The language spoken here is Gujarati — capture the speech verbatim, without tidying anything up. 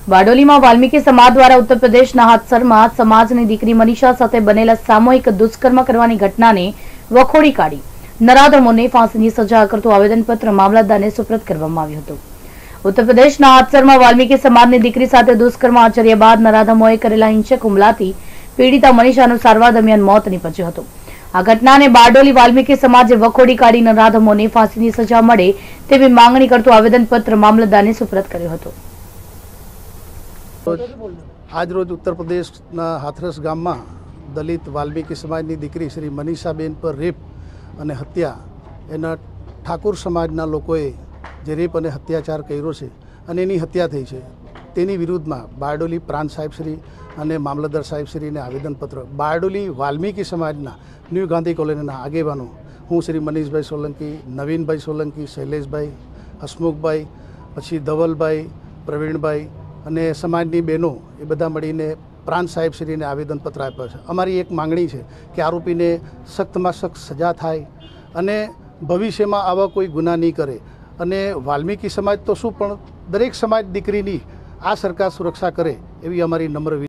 બારડોલીમાં વાલ્મીકી સમાજ દ્વારા ઉત્તર પ્રદેશના હાથસરમાં સમાજની દીકરી મનીષા સાથે બનેલા સામૂહિક દુષ્કર્મ કરવાની ઘટનાને વખોડી કાઢી નરાધમોને ફાંસીની સજા કરતું આવેદનપત્ર મામલતદારને સુપ્રત કરવામાં આવ્યું હતું। ઉત્તર પ્રદેશના હાથસરમાં વાલ્મીકી સમાજની દીકરી સાથે દુષ્કર્મ આચર્યા બાદ નરાધમોએ કરેલા હિંસક હુમલાથી પીડિતા મનીષાનું સારવાર દરમિયાન મોત નીપજ્યું હતું। આ ઘટનાને બારડોલી વાલ્મીકી સમાજે વખોડી કાઢી નરાધમોને ફાંસીની સજા મળે તેવી માંગણી કરતું આવેદનપત્ર મામલતદારને સુપ્રત કર્યું હતું। आज रोज उत्तर प्रदेश हाथरस गाम में दलित वाल्मीकी समाज की दीकरी श्री मनीषाबेन पर रेप और हत्या एना ठाकुर समाजना लोकोए जे रेप और हत्याचार कर्यो छे अने एनी हत्या थई छे तेनी विरुद्ध में बारडोली प्रांत साहेब श्री और मामलतदार साहेब श्री ने आवेदनपत्र बारडोली वाल्मीकी समाजना न्यू गांधी कॉलोनी आगेवानो हूँ श्री मनीष भाई सोलंकी, नवीन भाई सोलंकी, शैलेष भाई, हसमुख भाई, पछी धवल भाई, प्रवीण भाई અને સમાજની બહેનો એ બધા મળીને પ્રાંત સાહેબશ્રીને આવેદનપત્ર આપ્યો છે। અમારી એક માંગણી છે કે આરોપીને સખ્તમાં સખ્ત સજા થાય અને ભવિષ્યમાં આવા કોઈ ગુના નહીં કરે અને વાલ્મીકી સમાજ તો શું પણ દરેક સમાજ દીકરીની આ સરકાર સુરક્ષા કરે એવી અમારી નમ્ર